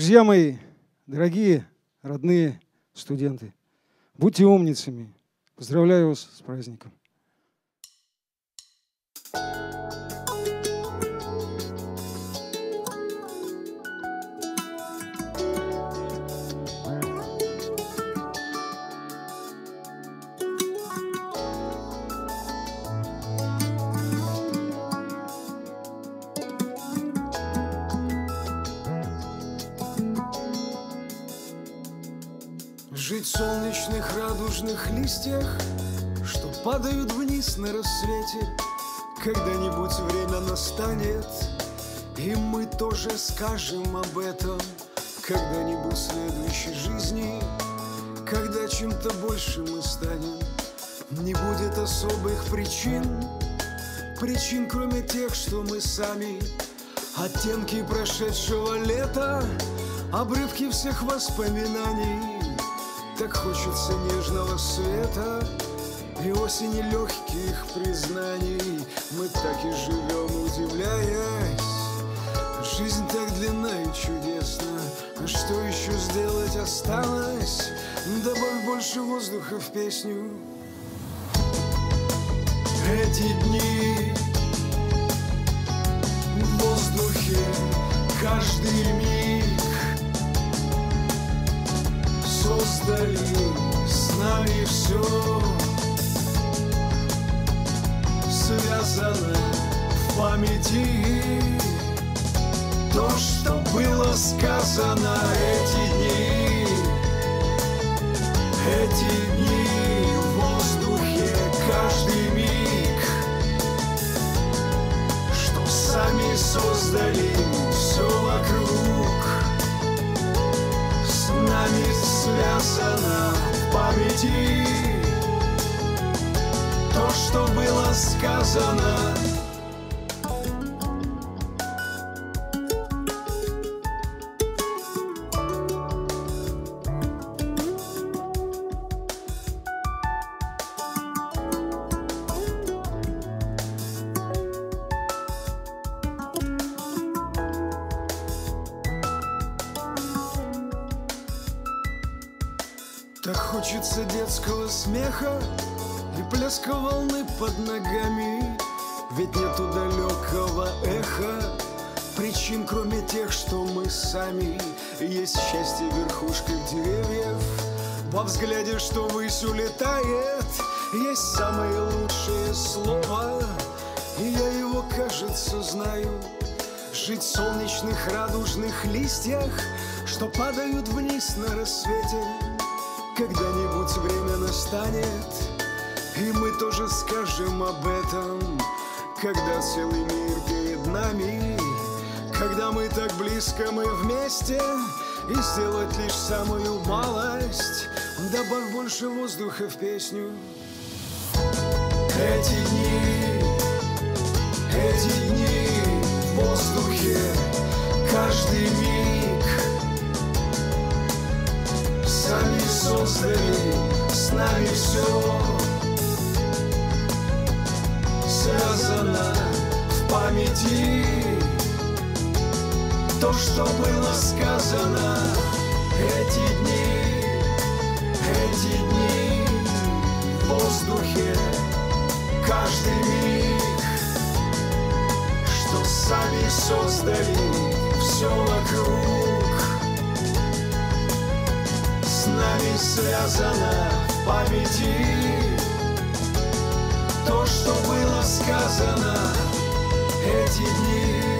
Друзья мои, дорогие, родные студенты, будьте умницами. Поздравляю вас с праздником. Жить в солнечных радужных листьях, что падают вниз на рассвете. Когда-нибудь время настанет, и мы тоже скажем об этом. Когда-нибудь в следующей жизни, когда чем-то больше мы станем, не будет особых причин, кроме тех, что мы сами. Оттенки прошедшего лета, обрывки всех воспоминаний. Так хочется нежного света и осени легких признаний. Мы так и живем, удивляясь. Жизнь так длинна и чудесна, а что еще сделать осталось? Добавь больше воздуха в песню. Эти дни в воздухе, каждый миг создали с нами все, связано в памяти. То, что было сказано эти дни в воздухе, каждый миг, что сами создали все вокруг, с нами связано в памяти. То, что было сказано. Так хочется детского смеха и плеска волны под ногами. Ведь нету далекого эха причин, кроме тех, что мы сами. Есть счастье в верхушках деревьев, во взгляде, что ввысь улетает. Есть самое лучшее слово, и я его, кажется, знаю. Жить в солнечных радужных листьях, что падают вниз на рассвете. Когда-нибудь время настанет, и мы тоже скажем об этом. Когда целый мир перед нами, когда мы так близко, мы вместе, и сделать лишь самую малость. Добавь больше воздуха в песню. Эти дни в воздухе, каждый миг, сами создали с нами все, связано в памяти. То, что было сказано эти дни в воздухе, каждый миг, что сами создали все вокруг, с нами связано в памяти. То, что было сказано эти дни